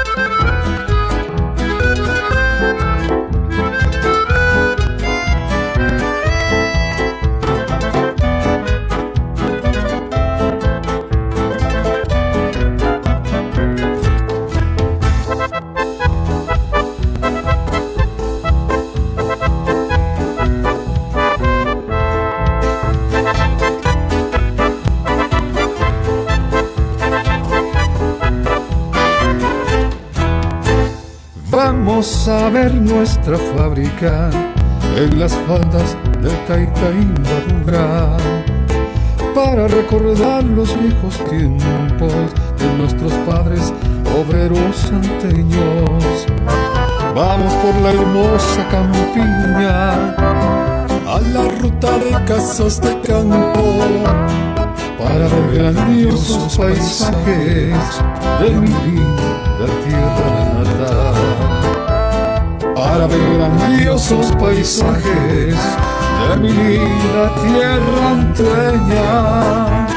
Vamos a ver nuestra fábrica en las faldas del Taitaímbabura para recordar los viejos tiempos de nuestros padres obreros anteños. Vamos por la hermosa campiña a la ruta de casas de campo para ver grandiosos paisajes de mi linda tierra natal. Para ver grandiosos paisajes de mi linda tierra anteña.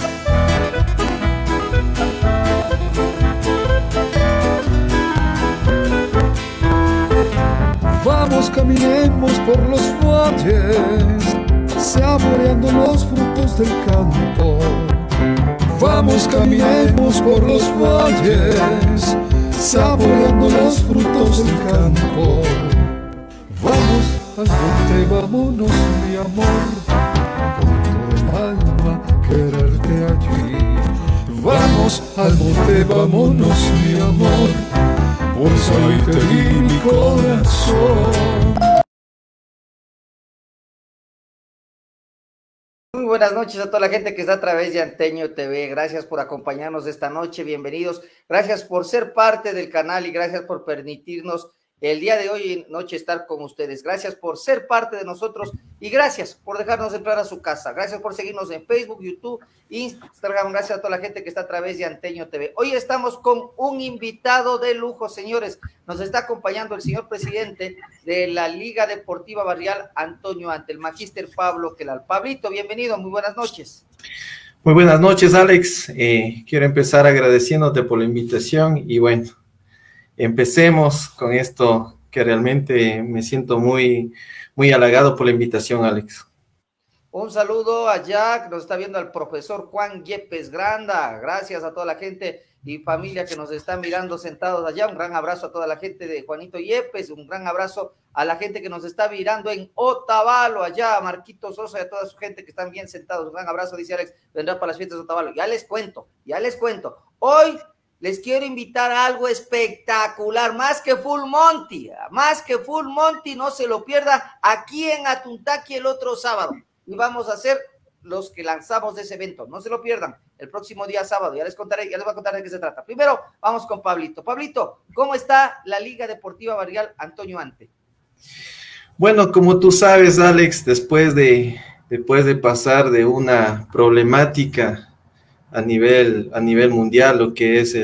Vamos, caminemos por los valles, saboreando los frutos del campo. Vamos, caminemos por los valles, saboreando los frutos del campo. Vamos al monte, vámonos mi amor, con todo el alma quererte allí. Vamos al monte, vámonos mi amor, por eso hoy te di mi corazón. Muy buenas noches a toda la gente que está a través de Anteño TV. Gracias por acompañarnos esta noche, bienvenidos. Gracias por ser parte del canal y gracias por permitirnos el día de hoy en noche estar con ustedes. Gracias por ser parte de nosotros y gracias por dejarnos entrar a su casa. Gracias por seguirnos en Facebook, YouTube, Instagram. Gracias a toda la gente que está a través de Anteño TV. Hoy estamos con un invitado de lujo, señores. Nos está acompañando el señor presidente de la Liga Deportiva Barrial, Antonio Ante, el magíster Pablo Quelal. Pablito, bienvenido, muy buenas noches. Muy buenas noches, Alex. Quiero empezar agradeciéndote por la invitación y bueno, empecemos con esto que realmente me siento muy halagado por la invitación, Alex. Un saludo allá, que nos está viendo el profesor Juan Yepes Granda. Gracias a toda la gente y familia que nos está mirando sentados allá. Un gran abrazo a toda la gente de Juanito Yepes. Un gran abrazo a la gente que nos está mirando en Otavalo, allá, a Marquito Sosa y a toda su gente que están bien sentados. Un gran abrazo, dice Alex, vendrá para las fiestas de Otavalo. Ya les cuento. Hoy les quiero invitar a algo espectacular, más que Full Monty, no se lo pierda, aquí en Atuntaqui el otro sábado. Y vamos a ser los que lanzamos de ese evento, no se lo pierdan, el próximo día sábado, ya les voy a contar de qué se trata. Primero, vamos con Pablito. Pablito, ¿cómo está la Liga Deportiva Barrial Antonio Ante? Bueno, como tú sabes, Alex, después de pasar de una problemática a nivel mundial, lo que es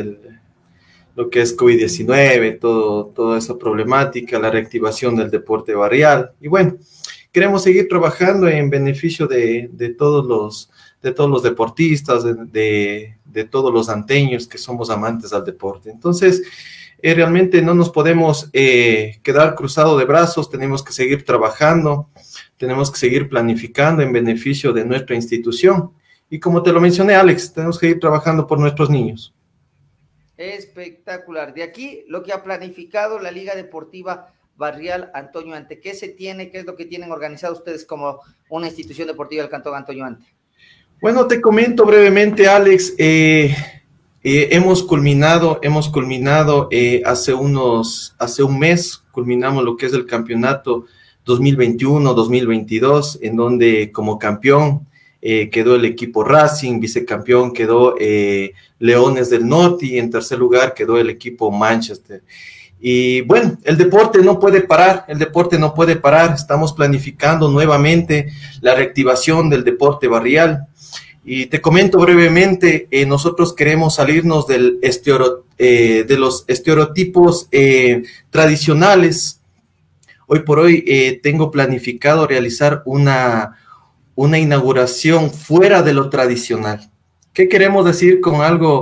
COVID-19, toda esa problemática, la reactivación del deporte barrial, y bueno, queremos seguir trabajando en beneficio de todos los deportistas, de todos los anteños que somos amantes al deporte. Entonces, realmente no nos podemos quedar cruzados de brazos, tenemos que seguir trabajando, tenemos que seguir planificando en beneficio de nuestra institución. Y como te lo mencioné, Alex, tenemos que ir trabajando por nuestros niños. Espectacular. De aquí, lo que ha planificado la Liga Deportiva Barrial Antonio Ante. ¿Qué se tiene? ¿Qué es lo que tienen organizado ustedes como una institución deportiva del Cantón Antonio Ante? Bueno, te comento brevemente, Alex. Hemos culminado hace un mes, culminamos lo que es el campeonato 2021-2022, en donde como campeón quedó el equipo Racing, vicecampeón quedó Leones del Norte y en tercer lugar quedó el equipo Manchester. Y bueno, el deporte no puede parar, estamos planificando nuevamente la reactivación del deporte barrial. Y te comento brevemente, nosotros queremos salirnos de los estereotipos tradicionales. Hoy por hoy tengo planificado realizar una inauguración fuera de lo tradicional. ¿Qué queremos decir con algo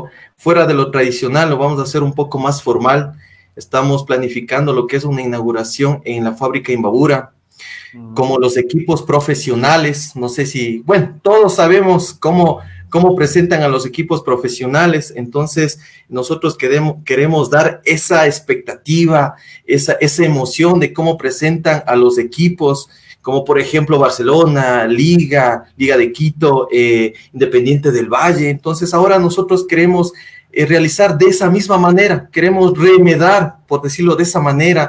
fuera de lo tradicional, lo vamos a hacer un poco más formal. Estamos planificando lo que es una inauguración en la fábrica Imbabura, como los equipos profesionales. No sé si, bueno, todos sabemos cómo presentan a los equipos profesionales. Entonces nosotros queremos dar esa expectativa, esa emoción de cómo presentan a los equipos, como por ejemplo Barcelona, Liga de Quito, Independiente del Valle. Entonces ahora nosotros queremos realizar de esa misma manera, queremos remedar, por decirlo de esa manera,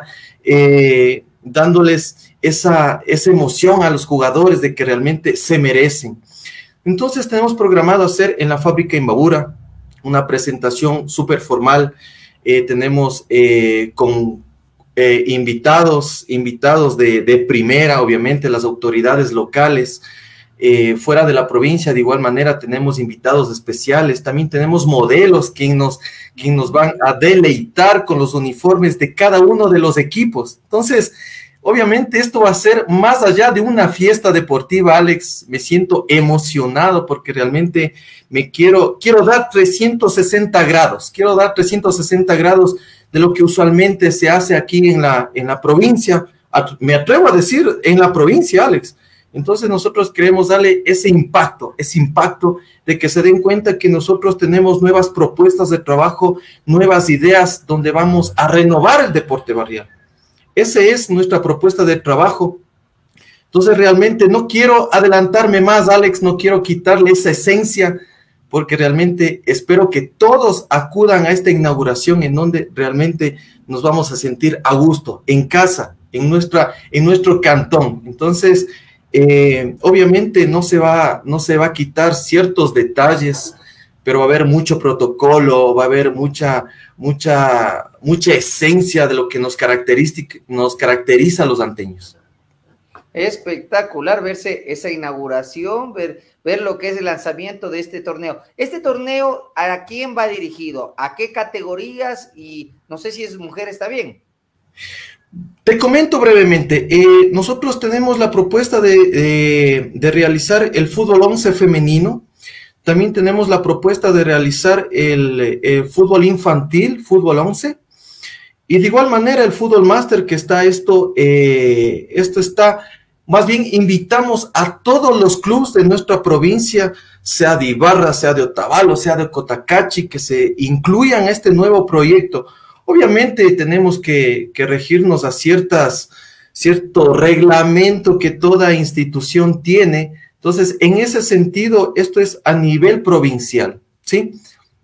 dándoles esa emoción a los jugadores de que realmente se merecen. Entonces tenemos programado hacer en la fábrica Imbabura una presentación súper formal. Tenemos con invitados de primera, obviamente las autoridades locales. Fuera de la provincia, de igual manera, tenemos invitados especiales. También tenemos modelos quien nos van a deleitar con los uniformes de cada uno de los equipos. Entonces, obviamente esto va a ser más allá de una fiesta deportiva, Alex. Me siento emocionado porque realmente quiero dar 360 grados. Quiero dar 360 grados de lo que usualmente se hace aquí en la provincia. Me atrevo a decir en la provincia, Alex. Entonces nosotros queremos darle ese impacto de que se den cuenta que nosotros tenemos nuevas propuestas de trabajo, nuevas ideas donde vamos a renovar el deporte barrial. Esa es nuestra propuesta de trabajo. Entonces realmente no quiero adelantarme más, Alex, no quiero quitarle esa esencia, porque realmente espero que todos acudan a esta inauguración en donde realmente nos vamos a sentir a gusto, en casa, en nuestro cantón. Entonces, obviamente no se va a quitar ciertos detalles, pero va a haber mucho protocolo, va a haber mucha esencia de lo que nos caracteriza a los anteños. Espectacular verse esa inauguración, ver lo que es el lanzamiento de este torneo. Este torneo, ¿a quién va dirigido? ¿A qué categorías? Y no sé si es mujer, ¿está bien? Te comento brevemente. Nosotros tenemos la propuesta de realizar el fútbol 11 femenino. También tenemos la propuesta de realizar el fútbol infantil, fútbol 11. Y de igual manera el fútbol máster que está esto está, más bien invitamos a todos los clubes de nuestra provincia, sea de Ibarra, sea de Otavalo, sea de Cotacachi, que se incluyan a este nuevo proyecto. Obviamente tenemos que regirnos a cierto reglamento que toda institución tiene. Entonces, en ese sentido, esto es a nivel provincial, ¿sí?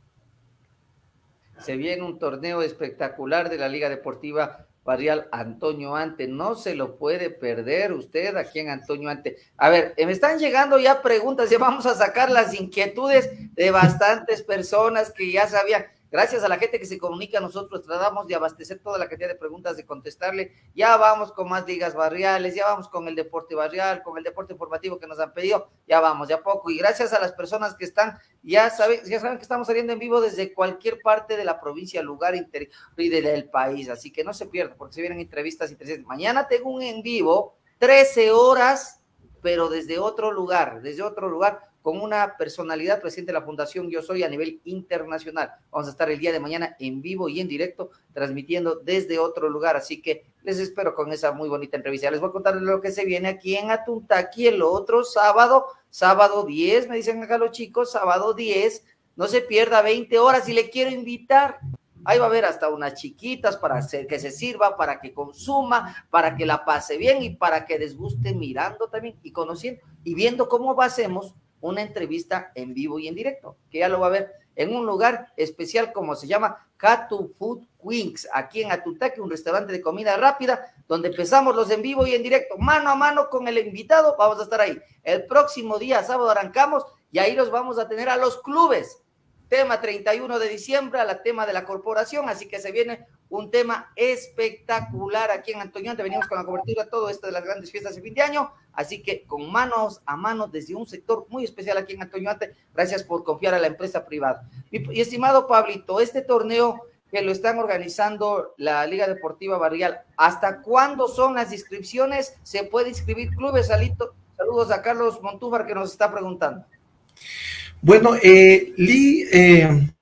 Se viene un torneo espectacular de la Liga Deportiva Barrial Antonio Ante. No se lo puede perder usted aquí en Antonio Ante. A ver, me están llegando ya preguntas, ya vamos a sacar las inquietudes de bastantes personas que ya sabían. Gracias a la gente que se comunica, nosotros tratamos de abastecer toda la cantidad de preguntas, de contestarle. Ya vamos con más ligas barriales, ya vamos con el deporte barrial, con el deporte informativo que nos han pedido, ya vamos, ya poco. Y gracias a las personas que están, ya saben que estamos saliendo en vivo desde cualquier parte de la provincia, lugar interior y del país. Así que no se pierda, porque se vienen entrevistas interesantes. Mañana tengo un en vivo, 13 horas, pero desde otro lugar, con una personalidad presidente de la Fundación Yo Soy a nivel internacional. Vamos a estar el día de mañana en vivo y en directo, transmitiendo desde otro lugar, así que les espero con esa muy bonita entrevista. Les voy a contar lo que se viene aquí en Atuntaqui el otro sábado 10, me dicen acá los chicos, sábado 10, no se pierda, 20 horas, y le quiero invitar. Ahí va a haber hasta unas chiquitas para que se sirva, para que consuma, para que la pase bien y para que desguste mirando también y conociendo y viendo cómo hacemos una entrevista en vivo y en directo, que ya lo va a ver en un lugar especial como se llama Catu Food Wings, aquí en Atuntaqui, un restaurante de comida rápida, donde empezamos los en vivo y en directo, mano a mano con el invitado. Vamos a estar ahí. El próximo día, sábado, arrancamos y ahí los vamos a tener a los clubes. Tema 31 de diciembre, al tema de la corporación, así que se viene un tema espectacular aquí en Antonio Ante. Venimos con la cobertura todo esto de las grandes fiestas de fin de año, así que con manos a manos desde un sector muy especial aquí en Antonio Ante. Gracias por confiar a la empresa privada. Y estimado Pablito, este torneo que lo están organizando la Liga Deportiva Barrial, ¿hasta cuándo son las inscripciones? ¿Se puede inscribir clubes? Saludos a Carlos Montúfar que nos está preguntando. Bueno,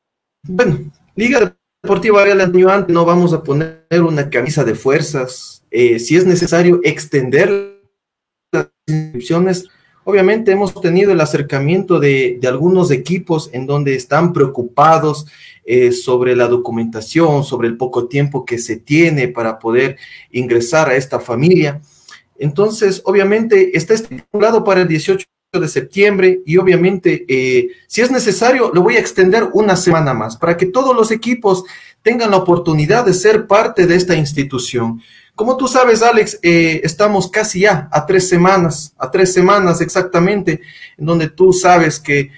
Bueno, Liga Deportiva Barrial Antonio Ante, no vamos a poner una camisa de fuerzas. Si es necesario extender las inscripciones, obviamente hemos tenido el acercamiento de algunos equipos en donde están preocupados sobre la documentación, sobre el poco tiempo que se tiene para poder ingresar a esta familia. Entonces, obviamente, está estipulado para el 18 de septiembre y obviamente, si es necesario, lo voy a extender una semana más para que todos los equipos tengan la oportunidad de ser parte de esta institución. Como tú sabes, Alex, estamos casi ya a 3 semanas exactamente, en donde tú sabes que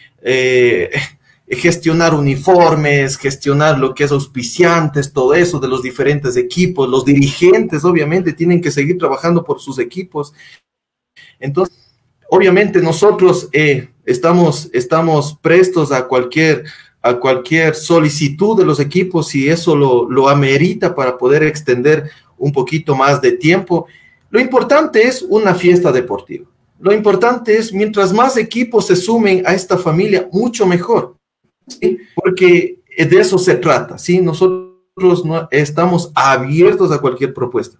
gestionar uniformes, gestionar lo que es auspiciantes, todo eso de los diferentes equipos, los dirigentes obviamente tienen que seguir trabajando por sus equipos. Entonces, obviamente nosotros estamos prestos a cualquier solicitud de los equipos si eso lo amerita para poder extender un poquito más de tiempo. Lo importante es una fiesta deportiva. Lo importante es, mientras más equipos se sumen a esta familia, mucho mejor, ¿sí? Porque de eso se trata, ¿sí? Nosotros estamos abiertos a cualquier propuesta.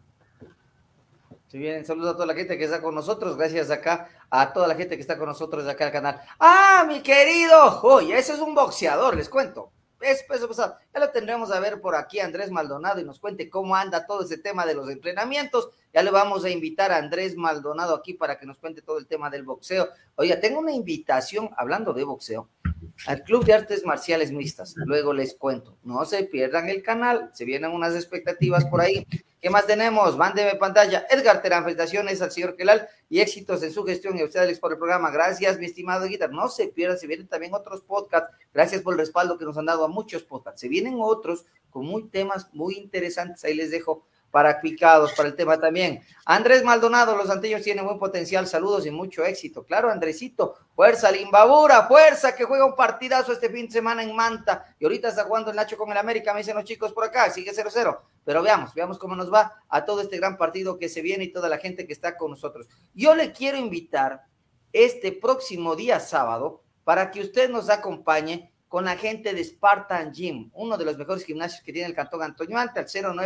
Si bien, saludos a toda la gente que está con nosotros, gracias acá a toda la gente que está con nosotros de acá al canal. ¡Ah, mi querido! Oye, ese es un boxeador, les cuento. Peso pesado. Ya lo tendremos a ver por aquí Andrés Maldonado y nos cuente cómo anda todo ese tema de los entrenamientos. Ya le vamos a invitar a Andrés Maldonado aquí para que nos cuente todo el tema del boxeo. Oiga, tengo una invitación, hablando de boxeo, al Club de Artes Marciales Mixtas. Luego les cuento. No se pierdan el canal, se vienen unas expectativas por ahí. ¿Qué más tenemos? Mándeme pantalla. Edgar Terán, felicitaciones al señor Kelal y éxitos en su gestión y a ustedes por el programa. Gracias, mi estimado Guitar. No se pierdan, se vienen también otros podcasts. Gracias por el respaldo que nos han dado a muchos podcasts. Se vienen otros con temas muy interesantes. Ahí les dejo para picados, para el tema también. Andrés Maldonado, los anteños tienen buen potencial, saludos y mucho éxito. Claro, Andresito, fuerza Limbabura, fuerza, que juega un partidazo este fin de semana en Manta, y ahorita está jugando el Nacho con el América, me dicen los chicos por acá, sigue 0-0, pero veamos cómo nos va a todo este gran partido que se viene y toda la gente que está con nosotros. Yo le quiero invitar este próximo día sábado para que usted nos acompañe con la gente de Spartan Gym, uno de los mejores gimnasios que tiene el Cantón Antonio Ante, al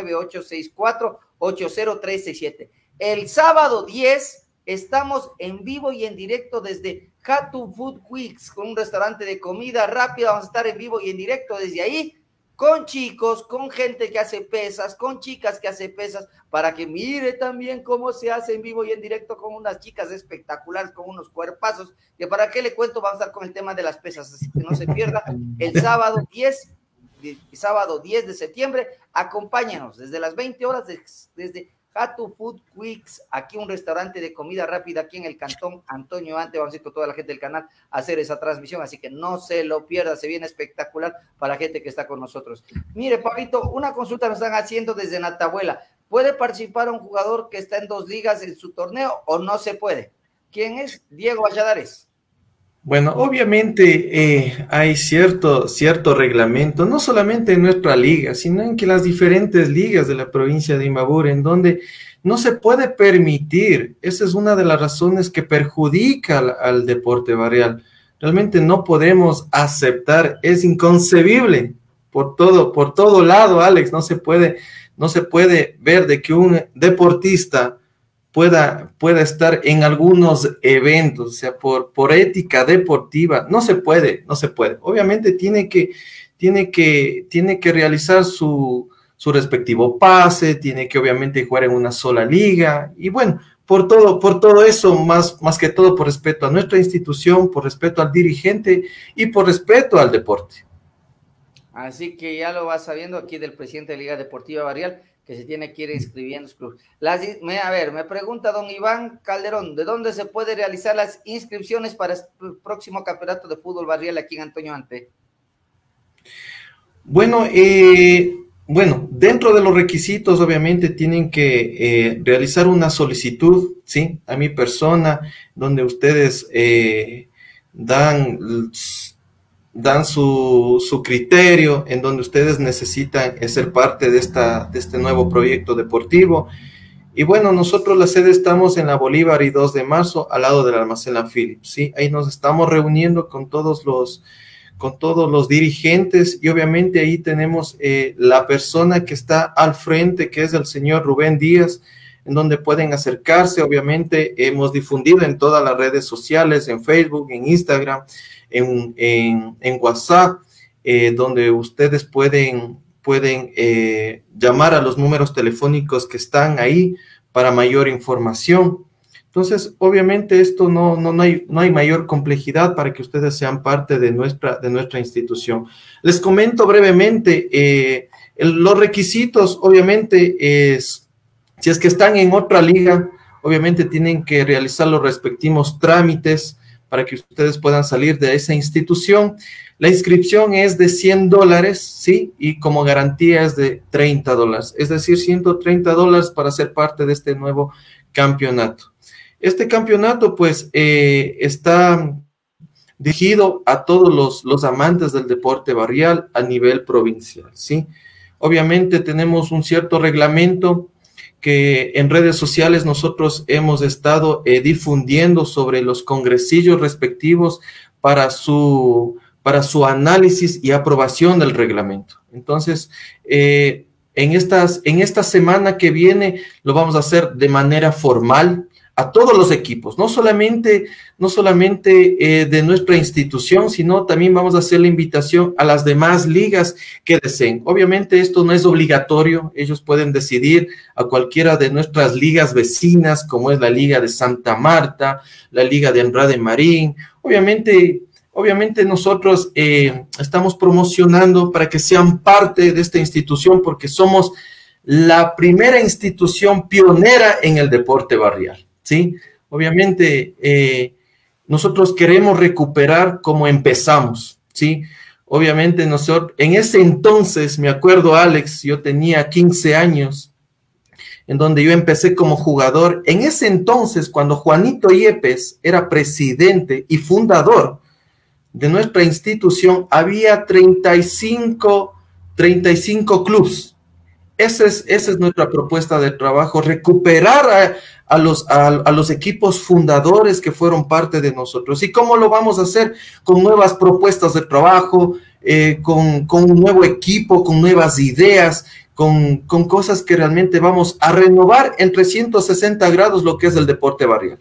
09864-80367. El sábado 10 estamos en vivo y en directo desde Hatu Food Weeks, con un restaurante de comida rápida. Vamos a estar en vivo y en directo desde ahí, con chicos, con gente que hace pesas, con chicas que hace pesas, para que mire también cómo se hace en vivo y en directo con unas chicas espectaculares, con unos cuerpazos, que para qué le cuento, vamos a estar con el tema de las pesas, así que no se pierda el sábado 10 de septiembre, acompáñanos desde las 20 horas, desde Hatu Food Weeks, aquí un restaurante de comida rápida aquí en el Cantón Antonio Ante. Vamos a ir con toda la gente del canal a hacer esa transmisión, así que no se lo pierda, se viene espectacular para la gente que está con nosotros. Mire, Pablito, una consulta nos están haciendo desde Natabuela. ¿Puede participar un jugador que está en 2 ligas en su torneo o no se puede? ¿Quién es? Diego Valladares. Bueno, obviamente hay cierto reglamento, no solamente en nuestra liga, sino en que las diferentes ligas de la provincia de Imbabura, en donde no se puede permitir. Esa es una de las razones que perjudica al deporte barrial. Realmente no podemos aceptar, es inconcebible por todo lado, Alex. No se puede ver de que un deportista pueda estar en algunos eventos, o sea, por ética deportiva, no se puede. Obviamente tiene que realizar su respectivo pase, tiene que obviamente jugar en una sola liga, y bueno, por todo eso, más que todo por respeto a nuestra institución, por respeto al dirigente y por respeto al deporte. Así que ya lo vas sabiendo aquí del presidente de Liga Deportiva Barrial, que se tiene que ir inscribiendo. Me pregunta don Iván Calderón, ¿de dónde se puede realizar las inscripciones para el próximo campeonato de fútbol barrial aquí en Antonio Ante? Bueno, dentro de los requisitos, obviamente, tienen que realizar una solicitud, ¿sí? A mi persona, donde ustedes dan su criterio, en donde ustedes necesitan ser parte de este nuevo proyecto deportivo. Y bueno, nosotros la sede estamos en la Bolívar y 2 de marzo, al lado del almacén La Philips, ¿sí? Ahí nos estamos reuniendo con todos con todos los dirigentes, y obviamente ahí tenemos la persona que está al frente, que es el señor Rubén Díaz, en donde pueden acercarse. Obviamente hemos difundido en todas las redes sociales, en Facebook, en Instagram, en WhatsApp, donde ustedes pueden llamar a los números telefónicos que están ahí para mayor información. Entonces, obviamente esto no hay mayor complejidad para que ustedes sean parte de nuestra institución. Les comento brevemente, los requisitos, obviamente, si es que están en otra liga, obviamente tienen que realizar los respectivos trámites para que ustedes puedan salir de esa institución. La inscripción es de $100, ¿sí? Y como garantía es de $30, es decir, $130 para ser parte de este nuevo campeonato. Este campeonato, pues, está dirigido a todos los amantes del deporte barrial a nivel provincial, ¿sí? Obviamente tenemos un cierto reglamento que en redes sociales nosotros hemos estado difundiendo sobre los congresillos respectivos para su análisis y aprobación del reglamento. Entonces, en esta semana que viene lo vamos a hacer de manera formal a todos los equipos, no solamente de nuestra institución, sino también vamos a hacer la invitación a las demás ligas que deseen. Obviamente esto no es obligatorio, ellos pueden decidir a cualquiera de nuestras ligas vecinas, como es la Liga de Santa Marta, la Liga de Andrade Marín. Obviamente nosotros estamos promocionando para que sean parte de esta institución, porque somos la primera institución pionera en el deporte barrial, ¿sí? Obviamente nosotros queremos recuperar como empezamos, ¿sí? Obviamente nosotros, en ese entonces, me acuerdo, Alex, yo tenía 15 años, en donde yo empecé como jugador. En ese entonces, cuando Juanito Yepes era presidente y fundador de nuestra institución, había 35 clubes. Esa es nuestra propuesta de trabajo, recuperar a los equipos fundadores que fueron parte de nosotros. ¿Y cómo lo vamos a hacer? Con nuevas propuestas de trabajo, con un nuevo equipo, con nuevas ideas, con cosas que realmente vamos a renovar en 360 grados lo que es el deporte barrial.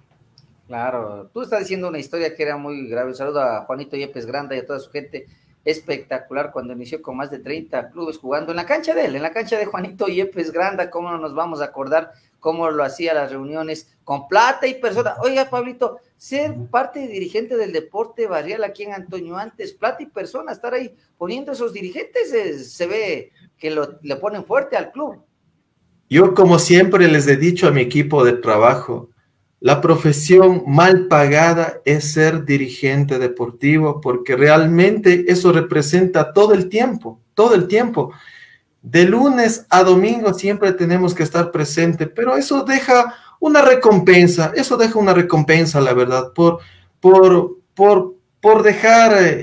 Claro, tú estás diciendo una historia que era muy grave. Un saludo a Juanito Yepes Granda y a toda su gente. Espectacular, cuando inició con más de 30 clubes jugando en la cancha de él, en la cancha de Juanito Yepes Granda. Cómo no nos vamos a acordar cómo lo hacía las reuniones con plata y persona. Oiga, Pablito, ser parte de dirigente del deporte barrial aquí en Antonio Antes, plata y persona, estar ahí poniendo esos dirigentes, se ve que le ponen fuerte al club. Yo, como siempre les he dicho a mi equipo de trabajo, la profesión mal pagada es ser dirigente deportivo, porque realmente eso representa todo el tiempo. De lunes a domingo siempre tenemos que estar presente, pero eso deja una recompensa, la verdad, por dejar,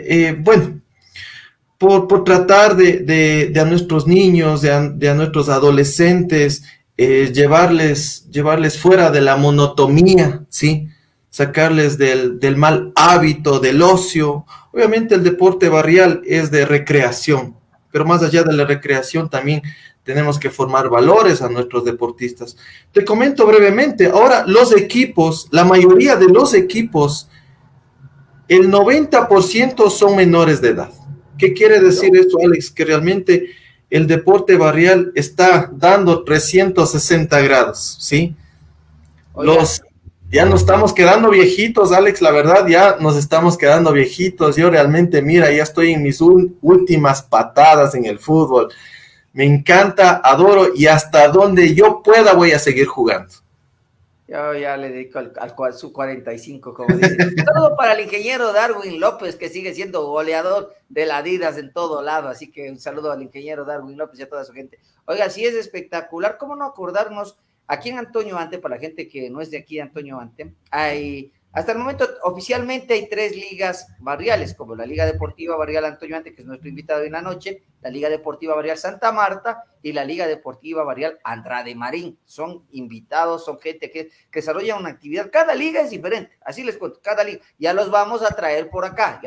por tratar de a nuestros niños, de a nuestros adolescentes, llevarles fuera de la monotonía, ¿sí? Sacarles del mal hábito, del ocio. Obviamente el deporte barrial es de recreación, pero más allá de la recreación también tenemos que formar valores a nuestros deportistas. Te comento brevemente, ahora los equipos, la mayoría de los equipos, el 90% son menores de edad. ¿Qué quiere decir esto, Alex? Que realmente el deporte barrial está dando 360 grados, ¿sí? Ya nos estamos quedando viejitos, Alex, la verdad, ya nos estamos quedando viejitos. Yo realmente, mira, ya estoy en mis últimas patadas en el fútbol. Me encanta, adoro, y hasta donde yo pueda voy a seguir jugando. Yo ya le dedico al su 45, como dice. Todo para el ingeniero Darwin López, que sigue siendo goleador de la Adidas en todo lado. Así que un saludo al ingeniero Darwin López y a toda su gente. Oiga, sí es espectacular. ¿Cómo no acordarnos? Aquí en Antonio Ante, para la gente que no es de aquí de Antonio Ante, hasta el momento oficialmente hay 3 ligas barriales, como la Liga Deportiva Barrial Antonio Ante, que es nuestro invitado en la noche, la Liga Deportiva Barrial Santa Marta y la Liga Deportiva Barrial Andrade Marín. Son invitados, son gente que desarrolla una actividad. Cada liga es diferente, así les cuento, cada liga. Ya los vamos a traer por acá,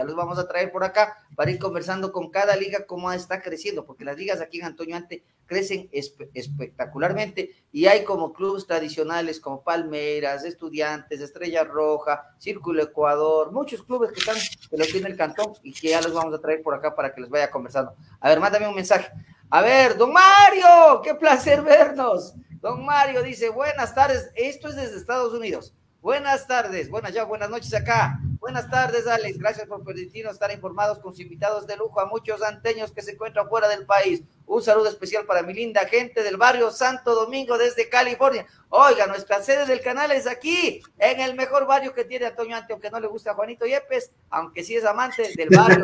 para ir conversando con cada liga cómo está creciendo, porque las ligas aquí en Antonio Ante crecen espectacularmente, y hay como clubes tradicionales como Palmeiras, Estudiantes, Estrella Roja, Círculo Ecuador, muchos clubes que los tiene el cantón y que ya los vamos a traer por acá para que les vaya conversando. A ver, mándame un mensaje. A ver, don Mario, qué placer vernos. Don Mario dice, buenas tardes, esto es desde Estados Unidos. Buenas tardes, buenas noches acá. Buenas tardes, Alex, gracias por permitirnos estar informados con sus invitados de lujo a muchos anteños que se encuentran fuera del país. Un saludo especial para mi linda gente del barrio Santo Domingo desde California. Oiga, nuestra sede del canal es aquí, en el mejor barrio que tiene Antonio Ante, aunque no le gusta a Juanito Yepes, aunque sí es amante del barrio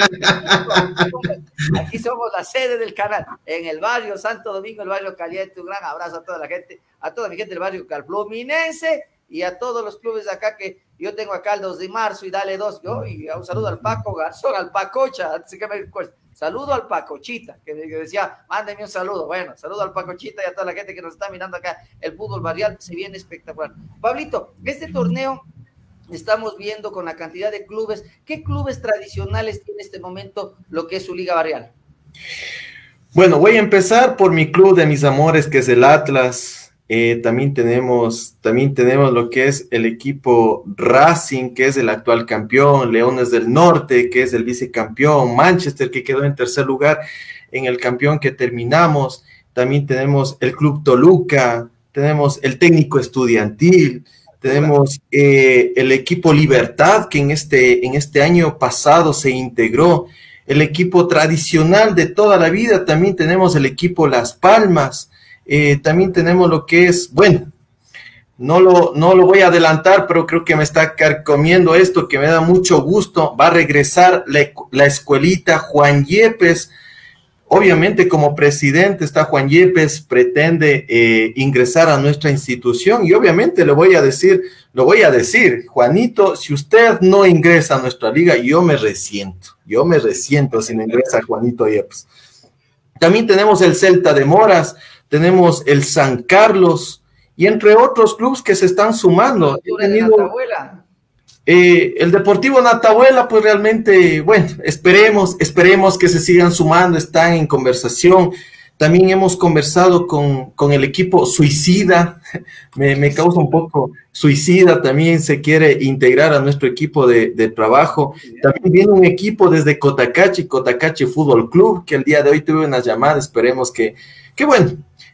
Santo Domingo. Aquí somos la sede del canal, en el barrio Santo Domingo, el barrio caliente. Un gran abrazo a toda la gente, a toda mi gente del barrio Calfluminense, y a todos los clubes de acá, que yo tengo acá el 2 de marzo y dale 2, y un saludo al Paco Garzón, al Pacocha, así que saludo al Pacochita, que decía, mándeme un saludo. Bueno, saludo al Pacochita y a toda la gente que nos está mirando acá. El fútbol barrial se viene espectacular. Pablito, este torneo estamos viendo con la cantidad de clubes. ¿Qué clubes tradicionales tiene en este momento lo que es su liga barrial? Bueno, voy a empezar por mi club de mis amores, que es el Atlas. También tenemos lo que es el equipo Racing, que es el actual campeón, Leones del Norte, que es el vicecampeón, Manchester, que quedó en tercer lugar en el campeón que terminamos. También tenemos el Club Toluca, tenemos el Técnico Estudiantil, tenemos el equipo Libertad, que en este año pasado se integró, el equipo tradicional de toda la vida. También tenemos el equipo Las Palmas. También tenemos lo que es, bueno, no lo voy a adelantar, pero creo que me está carcomiendo esto, que me da mucho gusto. Va a regresar la escuelita Juan Yepes. Obviamente, como presidente está Juan Yepes, pretende ingresar a nuestra institución, y obviamente lo voy a decir, Juanito, si usted no ingresa a nuestra liga, yo me resiento si no ingresa Juanito Yepes. También tenemos el Celta de Moras, tenemos el San Carlos, y entre otros clubes que se están sumando. El Deportivo Natahuela, pues realmente, bueno, esperemos que se sigan sumando, están en conversación. También hemos conversado con el equipo Suicida, me causa un poco. Suicida también se quiere integrar a nuestro equipo de trabajo. También viene un equipo desde Cotacachi Fútbol Club, que el día de hoy tuve una llamada. Esperemos que bueno,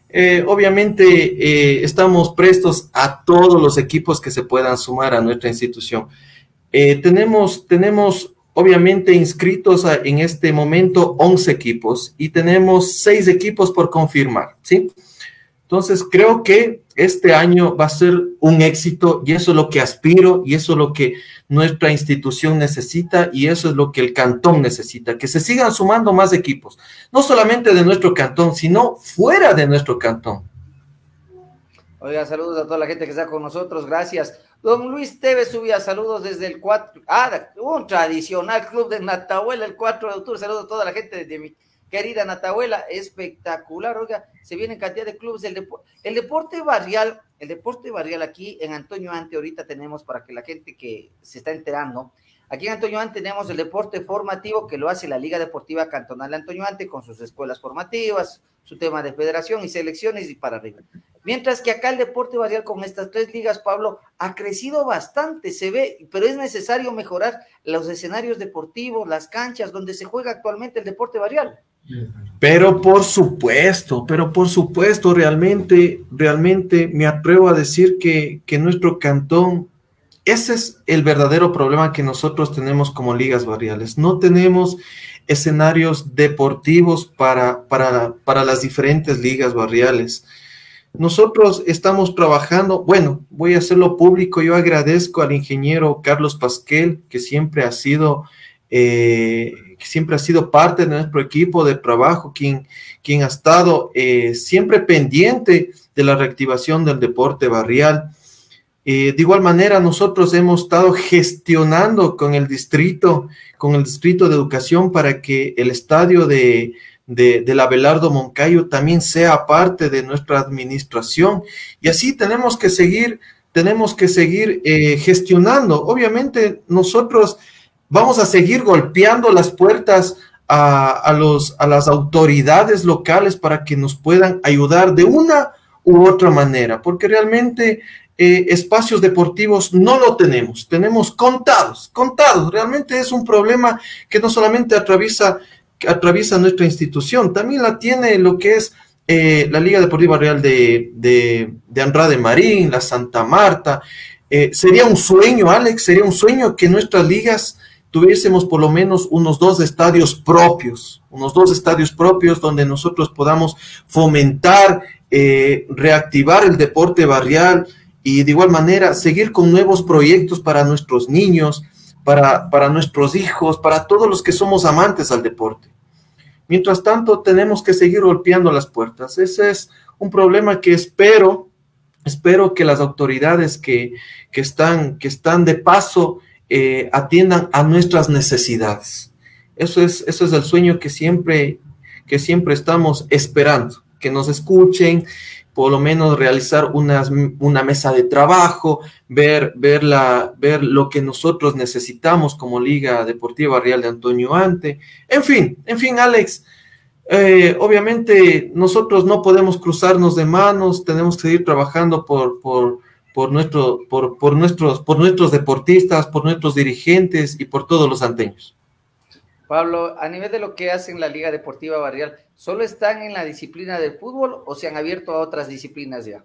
obviamente estamos prestos a todos los equipos que se puedan sumar a nuestra institución. Tenemos obviamente inscritos en este momento 11 equipos, y tenemos 6 equipos por confirmar, ¿sí? Entonces creo que este año va a ser un éxito, y eso es lo que aspiro, y eso es lo que nuestra institución necesita, y eso es lo que el cantón necesita, que se sigan sumando más equipos, no solamente de nuestro cantón, sino fuera de nuestro cantón. Oiga, saludos a toda la gente que está con nosotros, gracias. Don Luis Tevez subía saludos desde el un tradicional club de Natahuela, el 4 de octubre. Saludos a toda la gente de mi querida Natahuela, espectacular. Oiga, se vienen cantidad de clubes. El deporte barrial aquí en Antonio Ante, ahorita tenemos, para que la gente que se está enterando, aquí en Antonio Ante tenemos el deporte formativo, que lo hace la Liga Deportiva Cantonal de Antonio Ante, con sus escuelas formativas, su tema de federación y selecciones, y para arriba. Mientras que acá el deporte barrial, con estas 3 ligas, Pablo, ha crecido bastante, se ve, pero es necesario mejorar los escenarios deportivos, las canchas donde se juega actualmente el deporte barrial. Pero por supuesto, realmente me atrevo a decir que nuestro cantón, ese es el verdadero problema que nosotros tenemos como ligas barriales. No tenemos escenarios deportivos para las diferentes ligas barriales. Nosotros estamos trabajando, bueno, voy a hacerlo público. Yo agradezco al ingeniero Carlos Pasquel, que siempre ha sido parte de nuestro equipo de trabajo, quien ha estado siempre pendiente de la reactivación del deporte barrial. De igual manera, nosotros hemos estado gestionando con el distrito de educación, para que el estadio de del Abelardo Moncayo también sea parte de nuestra administración, y así tenemos que seguir gestionando. Obviamente nosotros vamos a seguir golpeando las puertas a las autoridades locales para que nos puedan ayudar de una u otra manera, porque realmente espacios deportivos no lo tenemos contados. Realmente es un problema que no solamente atraviesa nuestra institución, también la tiene lo que es la Liga Deportiva Barrial de Andrade Marín, la Santa Marta. Sería un sueño, Alex, sería un sueño que nuestras ligas tuviésemos por lo menos unos dos estadios propios donde nosotros podamos fomentar, reactivar el deporte barrial y de igual manera seguir con nuevos proyectos para nuestros niños, para nuestros hijos, para todos los que somos amantes al deporte. Mientras tanto, tenemos que seguir golpeando las puertas. Ese es un problema que espero que las autoridades que están de paso atiendan a nuestras necesidades. Eso es el sueño que siempre estamos esperando, que nos escuchen, por lo menos realizar una mesa de trabajo, ver lo que nosotros necesitamos como Liga Deportiva Barrial de Antonio Ante. En fin, Alex, obviamente nosotros no podemos cruzarnos de manos, tenemos que seguir trabajando por nuestros deportistas, por nuestros dirigentes y por todos los anteños. Pablo, a nivel de lo que hacen la Liga Deportiva Barrial, ¿solo están en la disciplina del fútbol o se han abierto a otras disciplinas ya?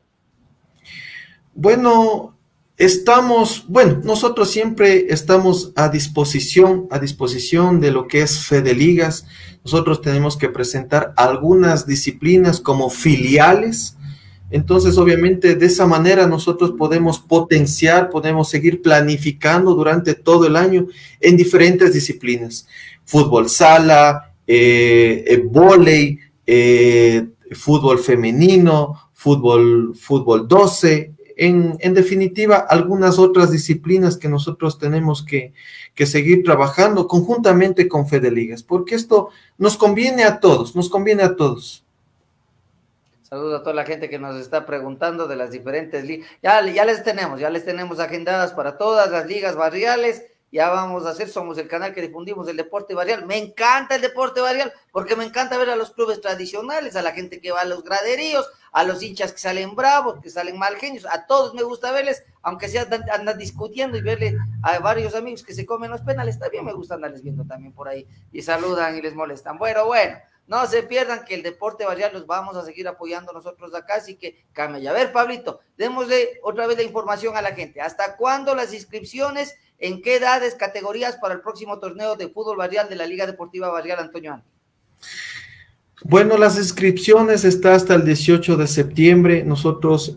Bueno, nosotros siempre estamos a disposición de lo que es Fedeligas. Nosotros tenemos que presentar algunas disciplinas como filiales. Entonces, obviamente, de esa manera nosotros podemos potenciar, podemos seguir planificando durante todo el año en diferentes disciplinas. Fútbol sala, vóley, fútbol femenino, fútbol 12, en definitiva, algunas otras disciplinas que nosotros tenemos que seguir trabajando conjuntamente con Fedeligas, porque esto nos conviene a todos. Saludos a toda la gente que nos está preguntando de las diferentes ligas. Ya les tenemos agendadas para todas las ligas barriales. Ya vamos a hacer, somos el canal que difundimos el deporte barrial. Me encanta el deporte barrial porque me encanta ver a los clubes tradicionales, a la gente que va a los graderíos, a los hinchas que salen bravos, que salen mal genios. A todos me gusta verles, aunque sea andan discutiendo y verle a varios amigos que se comen los penales. También me gusta andarles viendo también por ahí y saludan y les molestan. Bueno. No se pierdan que el deporte barrial los vamos a seguir apoyando nosotros acá, así que cambia. A ver, Pablito, démosle otra vez la información a la gente. ¿Hasta cuándo las inscripciones? ¿En qué edades, categorías para el próximo torneo de fútbol barrial de la Liga Deportiva Barrial Antonio Ante? Bueno, las inscripciones están hasta el 18 de septiembre. Nosotros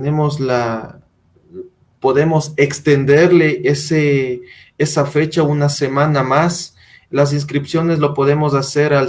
podemos extenderle esa fecha una semana más. Las inscripciones lo podemos hacer al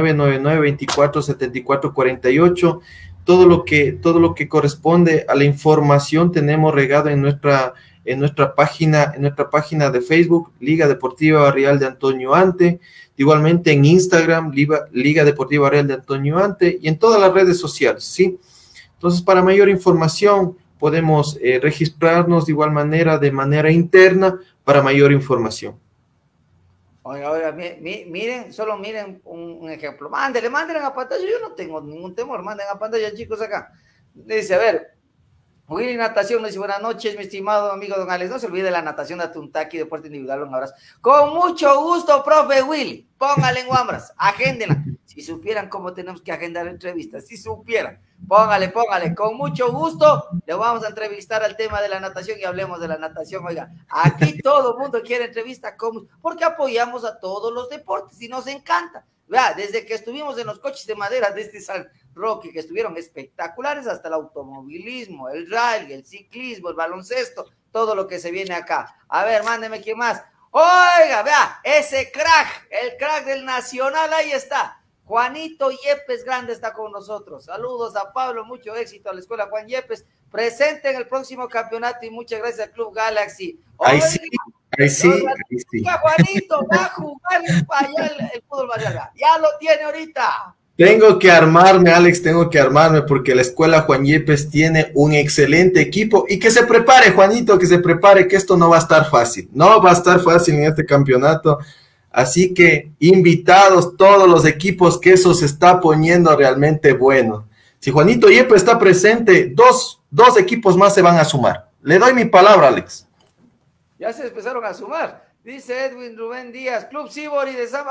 0999-247448. Todo lo que corresponde a la información tenemos regado en nuestra página de Facebook, Liga Deportiva Barrial de Antonio Ante, igualmente en Instagram, Liga Deportiva Barrial de Antonio Ante, y en todas las redes sociales, ¿sí? Entonces, para mayor información, podemos registrarnos de igual manera, de manera interna, para mayor información. Oiga, miren, solo miren un ejemplo. Manden a pantalla, yo no tengo ningún temor, manden a pantalla, chicos, acá. Dice, a ver, Willy Natación nos dice, buenas noches, mi estimado amigo don Alex, no se olvide la natación de Atuntaqui, deporte individual, un abrazo. Con mucho gusto, profe Willy, póngale en Wambras, agéndenla. Si supieran cómo tenemos que agendar entrevistas, si supieran, póngale, con mucho gusto, le vamos a entrevistar al tema de la natación y hablemos de la natación. Oiga, aquí todo el mundo quiere entrevista, porque apoyamos a todos los deportes y nos encanta. Vea, desde que estuvimos en los coches de madera de este San Roque, que estuvieron espectaculares, hasta el automovilismo, el rally, el ciclismo, el baloncesto, todo lo que se viene acá. A ver, mándeme quién más. Oiga, vea, ese crack, el crack del Nacional, ahí está. Juanito Yepes Grande está con nosotros. Saludos a Pablo, mucho éxito a la Escuela Juan Yepes. Presente en el próximo campeonato y muchas gracias al Club Galaxy. Ahí sí. Juanito va a jugar allá el fútbol barrial. Ya lo tiene ahorita. Tengo que armarme, Alex, tengo que armarme porque la escuela Juan Yepes tiene un excelente equipo y que se prepare, Juanito, que se prepare, que esto no va a estar fácil, no va a estar fácil en este campeonato. Así que invitados todos los equipos, que eso se está poniendo realmente bueno. Si Juanito Yepes está presente, dos equipos más se van a sumar. Le doy mi palabra, Alex. Ya se empezaron a sumar. Dice Edwin Rubén Díaz, Club Sibori de Samba.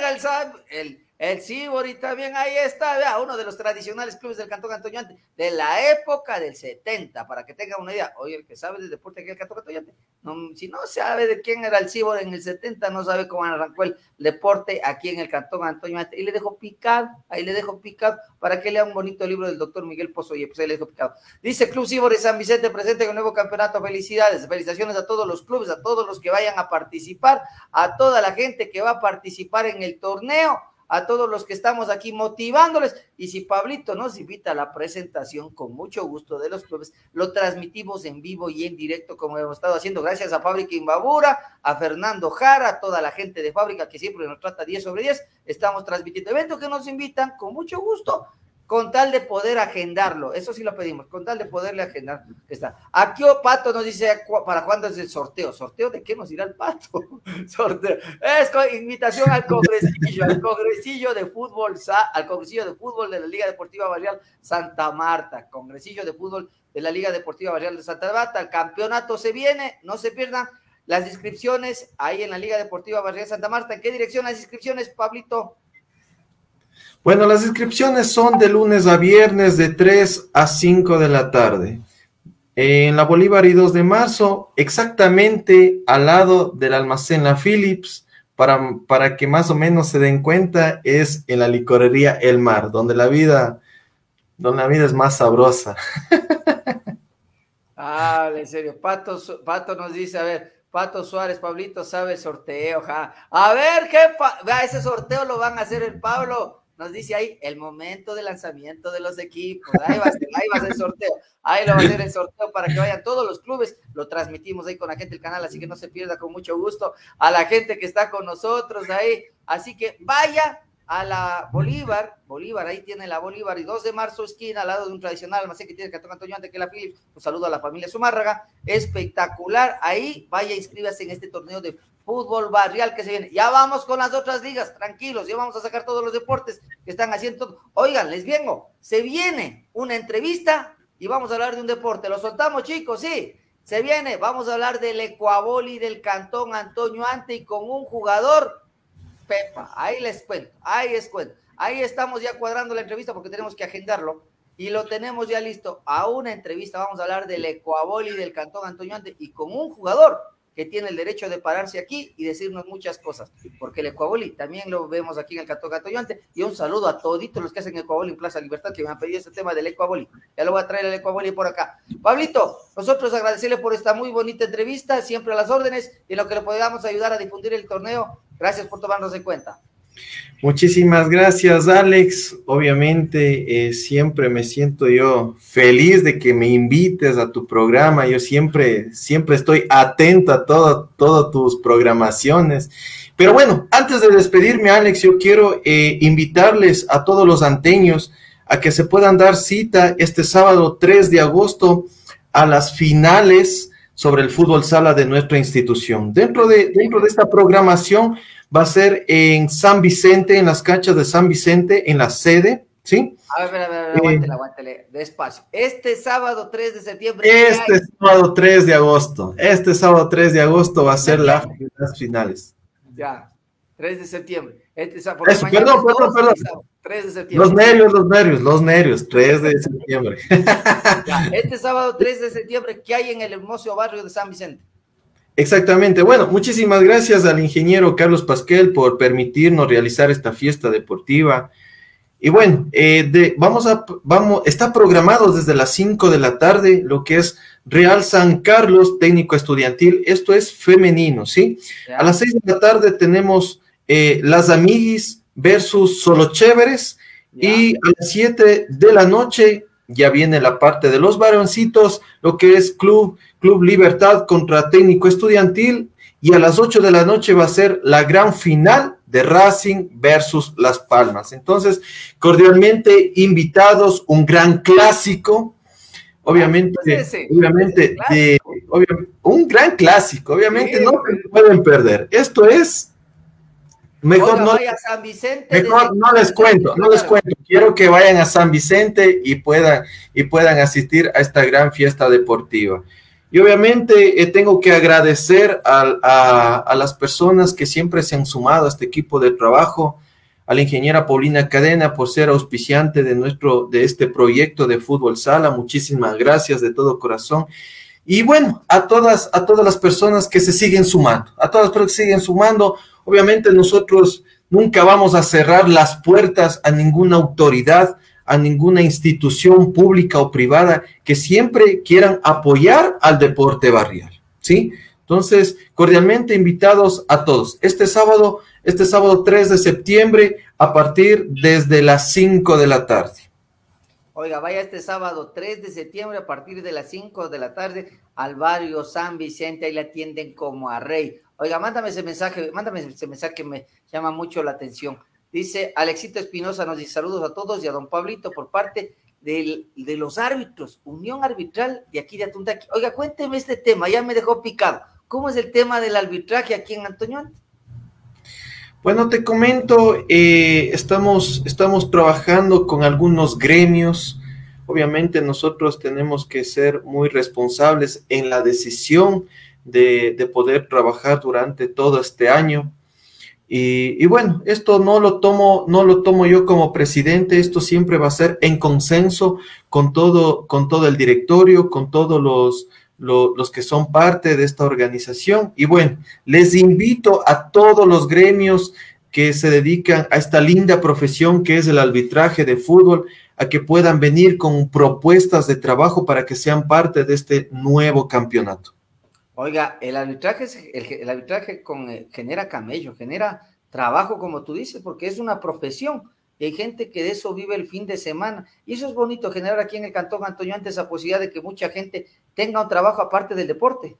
Oye, el Sibori también, ahí está, vea, uno de los tradicionales clubes del Cantón Antoñante, de la época del 70, para que tengan una idea. Oye, el que sabe del deporte aquí el Cantón Antoñante, si no sabe de quién era el Sibori en el 70, no sabe cómo arrancó el deporte aquí en el Cantón Antoñante. Y le dejo picado, ahí le dejo picado, para que lea un bonito libro del doctor Miguel Pozo, y pues ahí le dejo picado. Dice Club Sibori San Vicente presente con el nuevo campeonato, felicidades, felicitaciones a todos los clubes, a todos los que vayan a participar, a toda la gente que va a participar en el torneo, a todos los que estamos aquí motivándoles, y si Pablito nos invita a la presentación, con mucho gusto de los clubes, lo transmitimos en vivo y en directo, como hemos estado haciendo, gracias a Fábrica Imbabura, a Fernando Jara, a toda la gente de Fábrica que siempre nos trata 10 sobre 10, estamos transmitiendo eventos que nos invitan, con mucho gusto, con tal de poder agendarlo, eso sí lo pedimos, con tal de poderle agendar. Está. Aquí Pato nos dice, ¿para cuándo es el sorteo? ¿Sorteo de qué nos irá el Pato? Sorteo. Es invitación al congresillo de fútbol, al congresillo de fútbol de la Liga Deportiva Barrial Santa Marta, congresillo de fútbol de la Liga Deportiva Barrial de Santa Marta, el campeonato se viene, no se pierdan las inscripciones ahí en la Liga Deportiva Barrial Santa Marta. ¿En qué dirección las inscripciones, Pablito? Bueno, las inscripciones son de lunes a viernes de 3 a 5 de la tarde. En la Bolívar y 2 de marzo, exactamente al lado del almacén La Philips, para que más o menos se den cuenta, es en la licorería El Mar, donde la vida es más sabrosa. Ah, en serio, Pato nos dice, a ver, Pato Suárez, Pablito sabe el sorteo, ja. A ver, vea, ese sorteo lo van a hacer el Pablo. Nos dice ahí el momento de lanzamiento de los equipos. Ahí va a ser el sorteo. Ahí lo va a hacer el sorteo para que vayan todos los clubes. Lo transmitimos ahí con la gente del canal, así que no se pierda, con mucho gusto. A la gente que está con nosotros ahí. Así que vaya a la Bolívar, ahí tiene la Bolívar y 2 de marzo, esquina, al lado de un tradicional almacén que tiene el Cantón Antoñante, que es la Philips. Un saludo a la familia Zumárraga. Espectacular. Ahí vaya, inscríbase en este torneo de fútbol barrial que se viene. Ya vamos con las otras ligas, tranquilos, ya vamos a sacar todos los deportes que están haciendo. Oigan, les vengo, se viene una entrevista y vamos a hablar de un deporte. ¿Lo soltamos, chicos? Sí, se viene. Vamos a hablar del Ecuavoli del Cantón Antoñante y con un jugador, Pepa, ahí les cuento. Ahí estamos ya cuadrando la entrevista porque tenemos que agendarlo y lo tenemos ya listo. A una entrevista vamos a hablar del Ecuavoli del Cantón Antoñante y con un jugador que tiene el derecho de pararse aquí y decirnos muchas cosas, porque el Ecuavoli también lo vemos aquí en el Cantón Antoñante. Y un saludo a toditos los que hacen Ecuavoli en Plaza Libertad, que me han pedido este tema del Ecuavoli. Ya lo voy a traer el Ecuavoli por acá. Pablito, nosotros agradecerle por esta muy bonita entrevista, siempre a las órdenes, y en lo que le podamos ayudar a difundir el torneo. Gracias por tomarnos en cuenta. Muchísimas gracias, Alex. Obviamente, siempre me siento yo feliz de que me invites a tu programa. Yo siempre estoy atento a todas tus programaciones. Pero bueno, antes de despedirme, Alex, yo quiero invitarles a todos los anteños a que se puedan dar cita este sábado 3 de agosto a las finales sobre el fútbol sala de nuestra institución. Dentro de esta programación va a ser en San Vicente, en las canchas de San Vicente, en la sede, ¿sí? A ver, aguántale, despacio. Este sábado 3 de septiembre. Sábado 3 de agosto. Este sábado 3 de agosto va a ser las finales. Ya, 3 de septiembre. Perdón. 3 de septiembre. Los nervios, 3 de septiembre. Ya, este sábado 3 de septiembre, ¿qué hay en el hermoso barrio de San Vicente? Exactamente. Bueno, muchísimas gracias al ingeniero Carlos Pasquel por permitirnos realizar esta fiesta deportiva. Y bueno, está programado desde las 5 de la tarde lo que es Real San Carlos Técnico Estudiantil. Esto es femenino, ¿sí? Ya. A las 6 de la tarde tenemos Las Amiguis versus Solo Chéveres. Ya. Y a las 7 de la noche ya viene la parte de los varoncitos, lo que es Club Libertad contra Técnico Estudiantil, y a las 8 de la noche va a ser la gran final de Racing versus Las Palmas. Entonces, cordialmente invitados, un gran clásico, obviamente, un gran clásico, obviamente sí, no se pueden perder. Esto es, mejor no, vaya a San Vicente, mejor no les cuento, quiero que vayan a San Vicente y puedan asistir a esta gran fiesta deportiva. Y obviamente tengo que agradecer a las personas que siempre se han sumado a este equipo de trabajo, a la ingeniera Paulina Cadena por ser auspiciante de este proyecto de Fútbol Sala. Muchísimas gracias de todo corazón. Y bueno, a todas las personas que se siguen sumando, obviamente nosotros nunca vamos a cerrar las puertas a ninguna autoridad, a ninguna institución pública o privada que siempre quieran apoyar al deporte barrial, ¿sí? Entonces, cordialmente invitados a todos. Este sábado 3 de septiembre, a partir desde las 5 de la tarde. Oiga, vaya este sábado 3 de septiembre a partir de las 5 de la tarde al barrio San Vicente, ahí la atienden como a rey. Oiga, mándame ese mensaje que me llama mucho la atención. Dice Alexito Espinosa, nos dice saludos a todos y a don Pablito por parte de los árbitros, Unión Arbitral de aquí de Atuntaqui. Oiga, cuénteme este tema, ya me dejó picado. ¿Cómo es el tema del arbitraje aquí en Antoñuante? Bueno, te comento, estamos trabajando con algunos gremios. Obviamente nosotros tenemos que ser muy responsables en la decisión de poder trabajar durante todo este año. Y bueno, esto no lo tomo yo como presidente, esto siempre va a ser en consenso con todo el directorio, con todos los que son parte de esta organización. Y bueno, les invito a todos los gremios que se dedican a esta linda profesión que es el arbitraje de fútbol, a que puedan venir con propuestas de trabajo para que sean parte de este nuevo campeonato. Oiga, el arbitraje genera camello, genera trabajo, como tú dices, porque es una profesión. Y hay gente que de eso vive el fin de semana. Y eso es bonito, generar aquí en el Cantón Antoñuante esa posibilidad de que mucha gente tenga un trabajo aparte del deporte.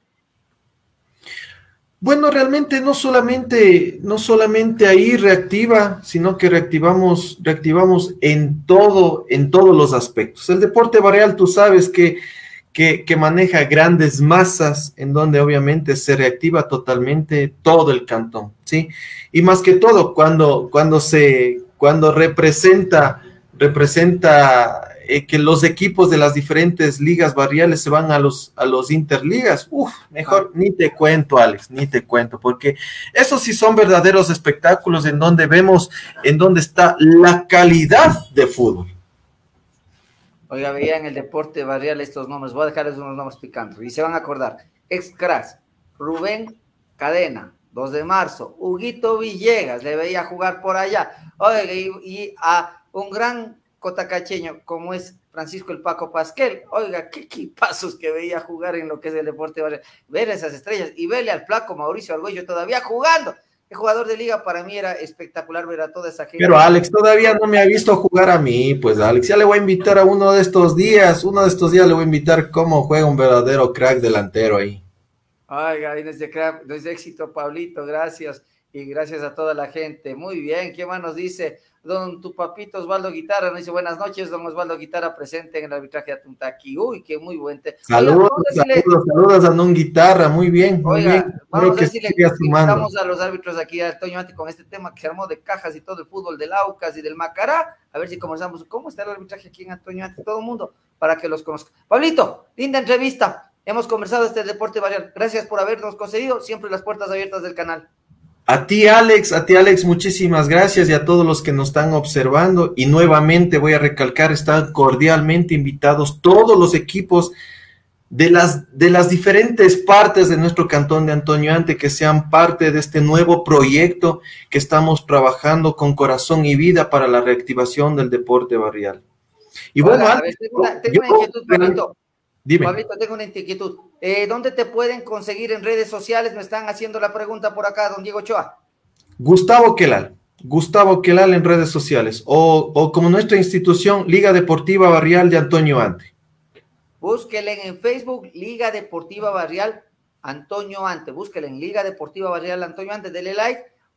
Bueno, realmente no solamente ahí reactiva, sino que reactivamos en todos los aspectos. El deporte barrial, tú sabes que maneja grandes masas, en donde obviamente se reactiva totalmente todo el cantón, ¿sí? Y más que todo, cuando representa que los equipos de las diferentes ligas barriales se van a los interligas, mejor ni te cuento, Alex, ni te cuento, porque esos sí son verdaderos espectáculos en donde vemos en dónde está la calidad de fútbol. Oiga, veía en el deporte barrial estos nombres, voy a dejarles unos nombres picando, y se van a acordar. Ex-Cras, Rubén Cadena, 2 de marzo, Huguito Villegas, le veía jugar por allá. Oiga, y a un gran cotacacheño como es Francisco el Paco Pasquel. Oiga, qué equipazos que veía jugar en lo que es el deporte barrial. Ver esas estrellas y verle al flaco Mauricio Argüello todavía jugando. El jugador de liga para mí era espectacular ver a toda esa gente. Pero Alex todavía no me ha visto jugar a mí, pues Alex, ya le voy a invitar a uno de estos días le voy a invitar cómo juega un verdadero crack delantero ahí. Oiga, desde éxito, Pablito, gracias, y gracias a toda la gente. Muy bien, ¿qué más nos dice? Don tu papito Osvaldo Guitarra nos dice, buenas noches, don Osvaldo Guitarra, presente en el arbitraje de Atuntaqui. Uy, qué muy buen saludos a don Guitarra, muy bien, muy bien. Vamos a decirle que estamos a los árbitros aquí de Antoñuante con este tema que se armó de cajas y todo el fútbol del Aucas y del Macará, a ver si conversamos cómo está el arbitraje aquí en Antoñuante, todo el mundo, para que los conozca. Pablito, linda entrevista, hemos conversado este deporte barrial, gracias por habernos concedido, siempre las puertas abiertas del canal. A ti, Alex, muchísimas gracias, y a todos los que nos están observando. Y nuevamente voy a recalcar, están cordialmente invitados todos los equipos de las diferentes partes de nuestro cantón de Antoñuante que sean parte de este nuevo proyecto que estamos trabajando con corazón y vida para la reactivación del deporte barrial. Y bueno, tengo una inquietud, Pablito. Dime. Pablito, tengo una inquietud. ¿Dónde te pueden conseguir en redes sociales? Me están haciendo la pregunta por acá, don Diego Ochoa. Gustavo Quelal en redes sociales, o como nuestra institución, Liga Deportiva Barrial de Antoñuante. Búsquenle en Facebook, Liga Deportiva Barrial Antoñuante. Búsquenle en Liga Deportiva Barrial Antoñuante, dele like,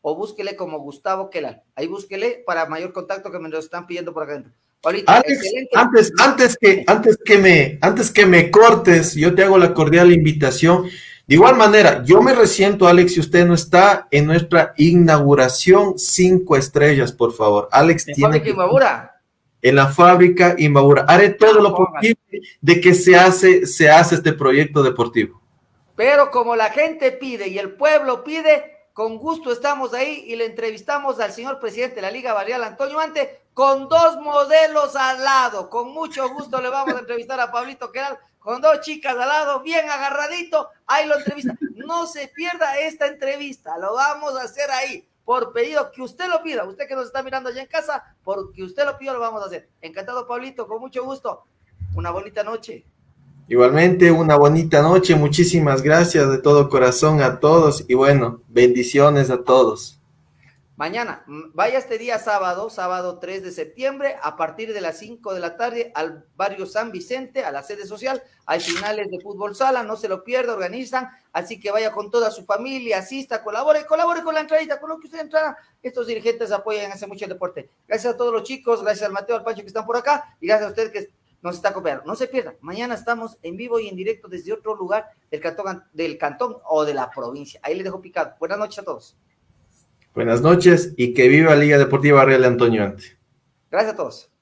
o búsquele como Gustavo Quelal. Ahí búsquele para mayor contacto, que me lo están pidiendo por acá adentro. Pablito, Alex, excelente. antes que me cortes, yo te hago la cordial invitación. De igual manera, yo me resiento, Alex, si usted no está en nuestra inauguración 5 estrellas, por favor. Alex ¿En tiene Fábrica Imbabura? En la fábrica Imbabura. Haré todo lo posible de que se hace este proyecto deportivo. Pero como la gente pide y el pueblo pide, con gusto estamos ahí y le entrevistamos al señor presidente de la Liga Barrial, Antonio Ante, con 2 modelos al lado. Con mucho gusto le vamos a entrevistar a Pablito Quelal, con 2 chicas al lado, bien agarradito, ahí lo entrevista. No se pierda esta entrevista, lo vamos a hacer ahí, por pedido que usted lo pida, usted que nos está mirando allá en casa, porque usted lo pidió, lo vamos a hacer. Encantado, Pablito, con mucho gusto. Una bonita noche. Igualmente, una bonita noche, muchísimas gracias de todo corazón a todos y bueno, bendiciones a todos. Mañana, vaya este día sábado 3 de septiembre, a partir de las 5 de la tarde al barrio San Vicente, a la sede social, hay finales de fútbol sala, no se lo pierda, organizan, así que vaya con toda su familia, asista, colabore con la entradita, con lo que usted entrara, estos dirigentes apoyan, hacen mucho el deporte. Gracias a todos los chicos, gracias al Mateo, al Pancho que están por acá, y gracias a usted que nos está acompañando. No se pierda, mañana estamos en vivo y en directo desde otro lugar del cantón o de la provincia. Ahí les dejo picado. Buenas noches a todos. Buenas noches y que viva Liga Deportiva Barrial Antonio Ante. Gracias a todos.